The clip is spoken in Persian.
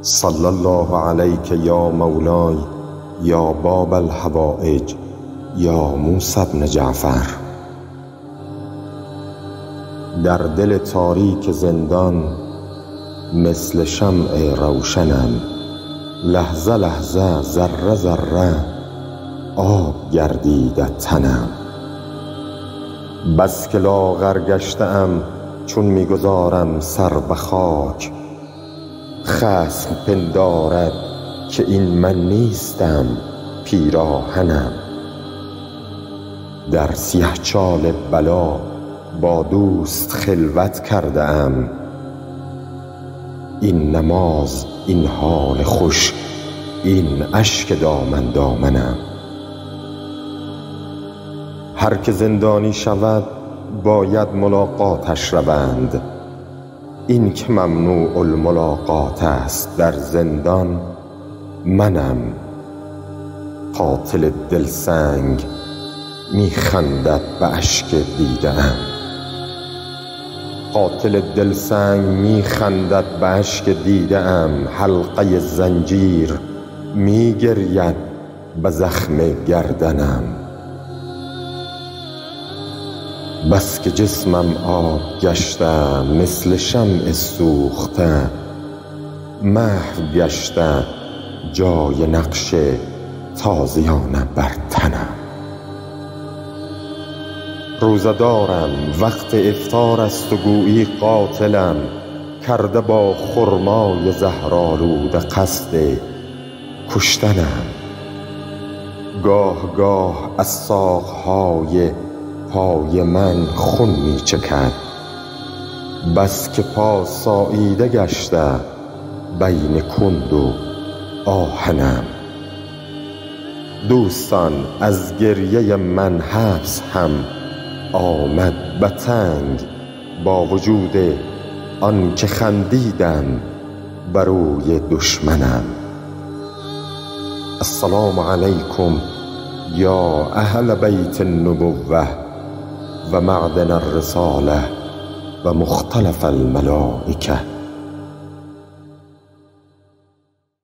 صلی الله علیک یا مولای یا باب الحوائج یا موسی بن جعفر. در دل تاریک زندان مثل شمع روشنم، لحظه لحظه ذره ذره آب گردیده تنم. بس که لاغر گشته‌ام چون میگذارم سر به خاک، خصم پندارد که این من نیستم پیراهنم. در سیه چال بلا با دوست خلوت کرده ام، این نماز این حال خوش این اشک دامن دامنم. هر که زندانی شود باید ملاقاتش روند، این که ممنوع الملاقات است در زندان منم. قاتل دلسنگ میخندد به اشک دیده ام، قاتل دلسنگ میخندد به اشک دیده ام. حلقه زنجیر میگرید به زخم گردنم. بس که جسمم آب گشته مثل شمع سوخته، محو گشته جای نقش تازیانه بر تنم. روزه دارم وقت افطار است و گویی قاتلم، کرده با خرمای زهرآلوده قصد کشتنم. گاه گاه از ساقهای پای من خون می چکد، بس که پا ساییده گشته بین کند و آهنم. دوستان از گریه من حبس هم آمد به تنگ، با وجود آن که خندیدم بر روی دشمنم. السلام علیکم یا اهل بیت النبوة و معدن الرسالة و مختلف الملائکه.